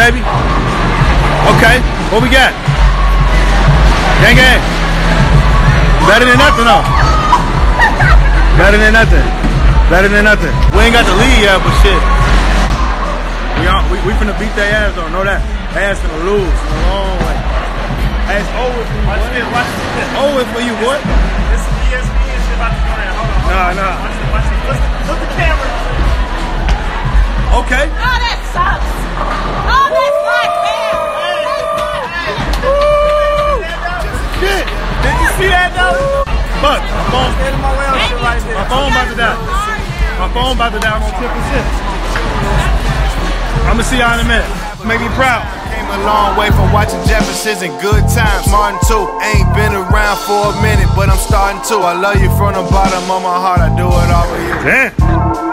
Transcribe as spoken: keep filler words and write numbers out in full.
baby. Okay, what we got? Gang gang. Better than nothing, though. Better than nothing. Better than nothing. We ain't got the lead yet, but shit. We all, we, we finna beat their ass, though. Know that. Ass finna lose in a long way. Ass over for you. Watch this, watch this. Over for you, boy. This is E S P N shit about to go down. Hold on. Nah, nah. Watch this, watch this. Look the camera. Okay. Oh, that sucks. Oh, that's not fair. Shit. Did you see that though? Fuck. My phone, Stand in my way on shit right there. my phone about to die. My phone about to die. I'm on ten percent. I'm gonna see y'all in a minute. Make me proud. Came a long way from watching Jeffersons and good times. Martin too. Ain't been around for a minute, but I'm starting to. I love you from the bottom of my heart. I do it all for you. Damn.